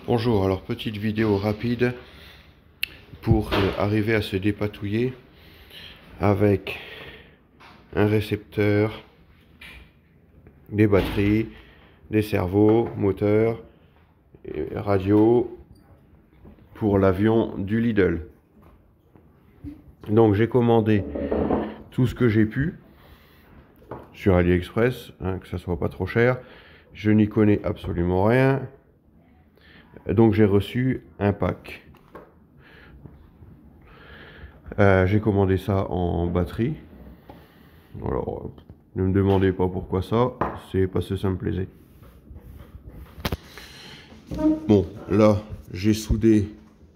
Bonjour, alors petite vidéo rapide pour arriver à se dépatouiller avec un récepteur, des batteries, des servos, moteurs, radio pour l'avion du Lidl. Donc j'ai commandé tout ce que j'ai pu sur AliExpress, que ça soit pas trop cher. Je n'y connais absolument rien. Donc j'ai reçu un pack. J'ai commandé ça en batterie. Alors, ne me demandez pas pourquoi ça, c'est parce que ça me plaisait. Bon, là, j'ai soudé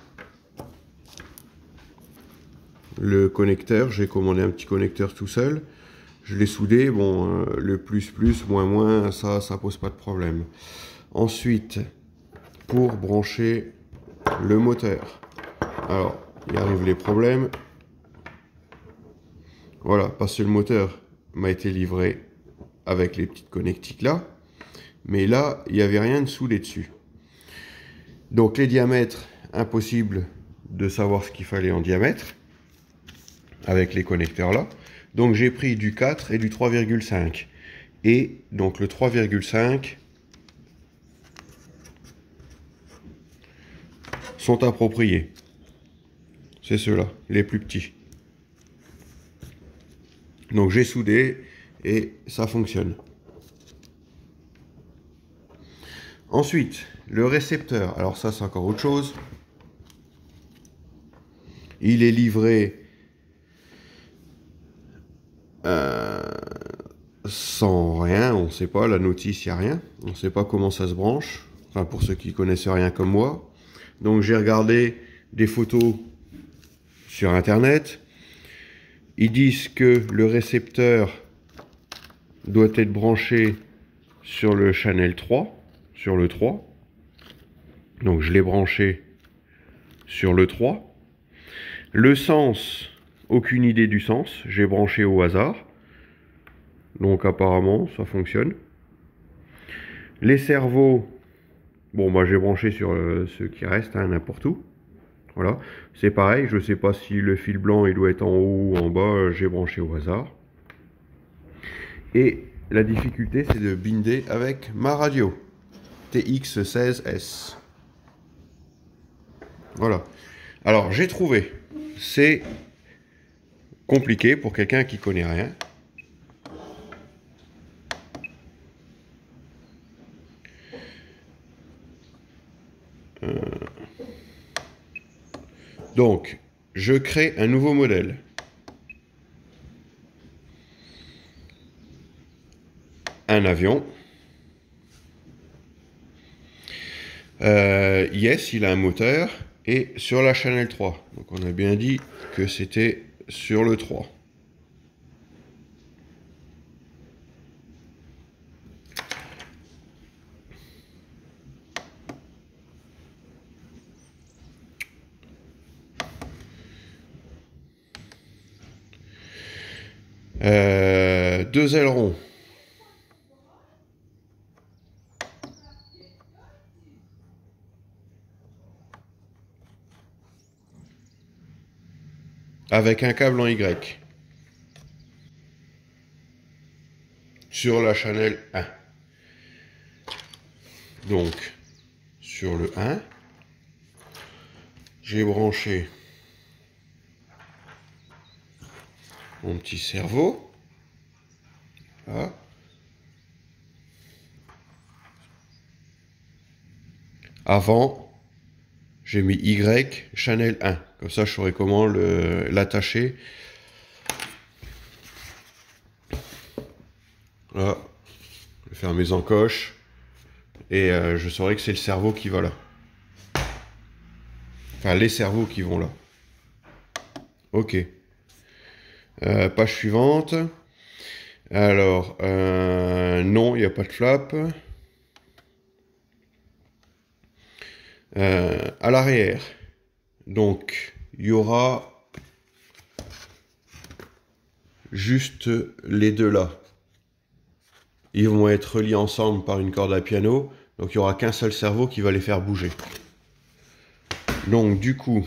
le connecteur. J'ai commandé un petit connecteur tout seul. Je l'ai soudé. Bon, le plus, moins, ça pose pas de problème. Ensuite, pour brancher le moteur. Alors, il arrive les problèmes. Voilà, parce que le moteur m'a été livré avec les petites connectiques là. Mais là, il n'y avait rien de soudé dessus. Donc les diamètres, impossible de savoir ce qu'il fallait en diamètre avec les connecteurs là. Donc j'ai pris du 4 et du 3,5. Et donc le 3,5 sont appropriés. C'est ceux-là, les plus petits. Donc j'ai soudé et ça fonctionne. Ensuite, le récepteur. Alors ça, c'est encore autre chose. Il est livré sans rien. On ne sait pas, la notice, il n'y a rien. On ne sait pas comment ça se branche. Enfin, pour ceux qui connaissent rien comme moi. Donc j'ai regardé des photos sur Internet. Ils disent que le récepteur doit être branché sur le channel 3, sur le 3. Donc je l'ai branché sur le 3. Le sens, aucune idée du sens, j'ai branché au hasard. Donc apparemment ça fonctionne. Les servos, bon moi j'ai branché sur ceux qui restent, n'importe où. Voilà, c'est pareil, je ne sais pas si le fil blanc il doit être en haut ou en bas, j'ai branché au hasard. Et la difficulté c'est de binder avec ma radio TX16S. Voilà. Alors j'ai trouvé, c'est compliqué pour quelqu'un qui connaît rien. Donc je crée un nouveau modèle. Un avion. Yes, il a un moteur. Et sur la Channel 3. Donc on a bien dit que c'était sur le 3. Deux ailerons. Avec un câble en Y. Sur la Channel 1. Donc, sur le 1, j'ai branché mon petit cerveau. Là. Avant, j'ai mis Y, Channel 1. Comme ça, je saurais comment l'attacher. Là, je vais faire mes encoches. Et je saurais que c'est le cerveau qui va là. Enfin, les cerveaux qui vont là. Ok. Page suivante. Alors, non, il n'y a pas de flap. À l'arrière. Donc, il y aura juste les deux là. Ils vont être reliés ensemble par une corde à piano. Donc il n'y aura qu'un seul cerveau qui va les faire bouger. Donc du coup,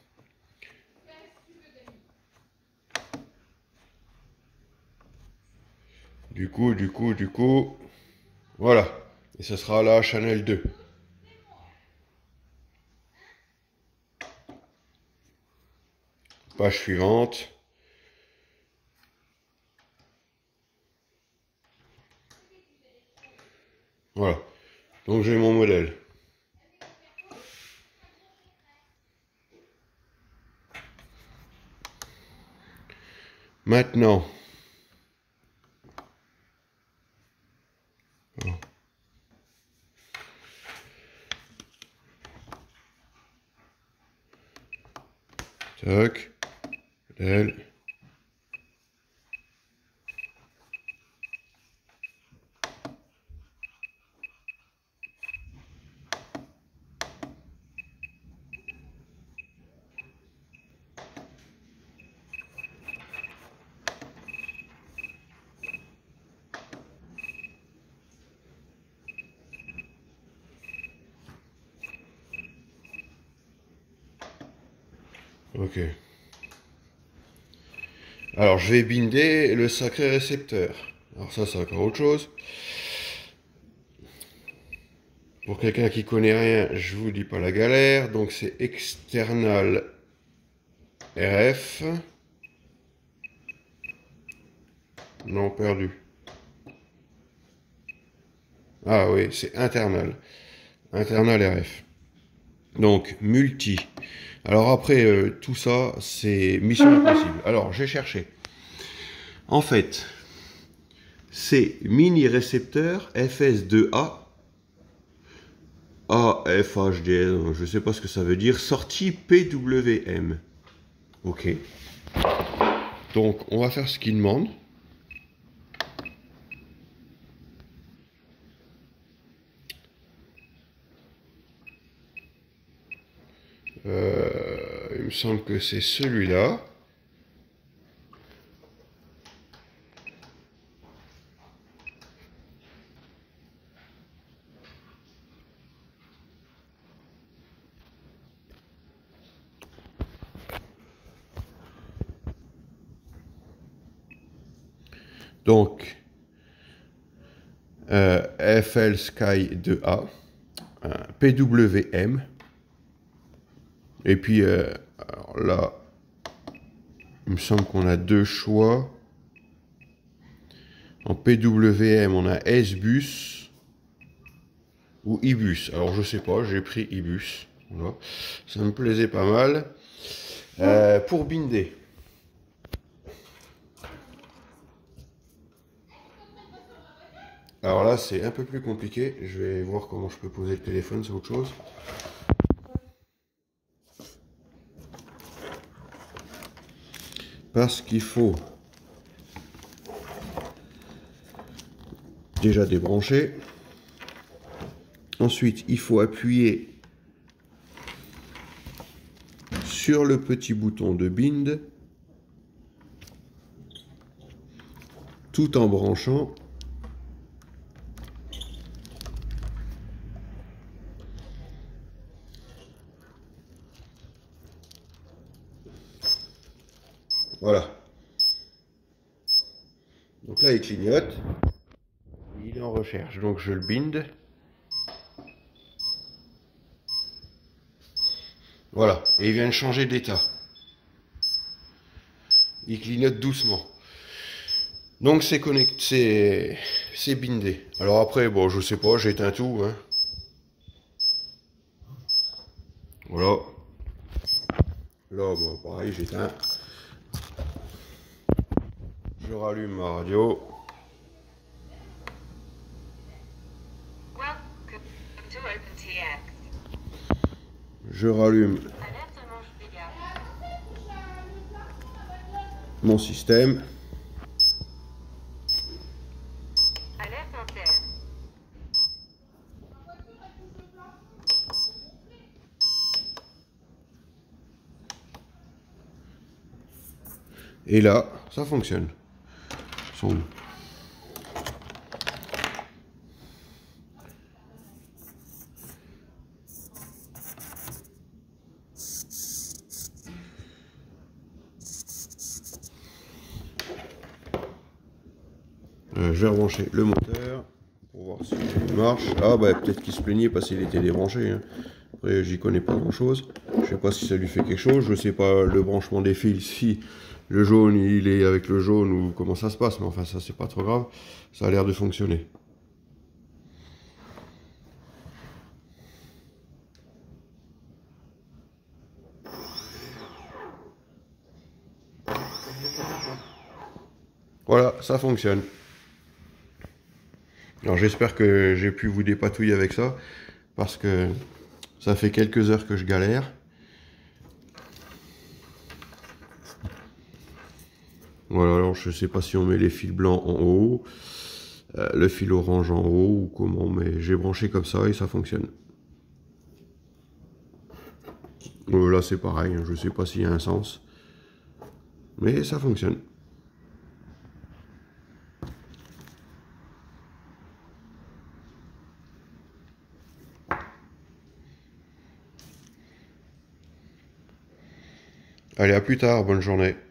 voilà. Et ce sera la Channel 2. Page suivante. Voilà. Donc j'ai mon modèle. Maintenant, tac, modèle. Ok. Alors je vais binder le sacré récepteur. Alors ça c'est encore autre chose. Pour quelqu'un qui connaît rien, je vous dis pas la galère. Donc c'est external RF. Non, perdu. Ah oui, c'est internal. Internal RF. Donc multi. Alors après tout ça, c'est mission impossible. Alors j'ai cherché. En fait, c'est mini récepteur FS2A AFHDS, je ne sais pas ce que ça veut dire, sortie PWM. Ok. Donc on va faire ce qu'il demande. Il me semble que c'est celui-là. Donc, FL Sky 2A, PWM, et puis alors là, il me semble qu'on a deux choix. En PWM, on a S-Bus ou I-Bus. Alors je sais pas, j'ai pris I-Bus. Voilà. Ça me plaisait pas mal. Pour binder. Alors là, c'est un peu plus compliqué. Je vais voir comment je peux poser le téléphone, c'est autre chose. Parce qu'il faut déjà débrancher. Ensuite, il faut appuyer sur le petit bouton de bind tout en branchant voilà. Donc là, il clignote. Il est en recherche. Donc je le bind. Voilà. Et il vient de changer d'état. Il clignote doucement. Donc c'est connecté, c'est bindé. Alors après, bon, je sais pas, j'éteins tout. Hein. Voilà. Là, bon, pareil, j'éteins. Je rallume ma radio. Je rallume mon système. Et là, ça fonctionne. je vais rebrancher le moteur pour voir si il marche. Ah bah peut-être qu'il se plaignait parce qu'il était débranché, hein. Après j'y connais pas grand chose. Je sais pas si ça lui fait quelque chose. Je sais pas le branchement des fils, si le jaune il est avec le jaune ou comment ça se passe. Mais enfin ça c'est pas trop grave. Ça a l'air de fonctionner. Voilà, ça fonctionne. Alors j'espère que j'ai pu vous dépatouiller avec ça, parce que ça fait quelques heures que je galère. Voilà, alors je sais pas si on met les fils blancs en haut, le fil orange en haut ou comment, mais j'ai branché comme ça et ça fonctionne. Là c'est pareil, hein, je sais pas s'il y a un sens, mais ça fonctionne. Allez, à plus tard, bonne journée.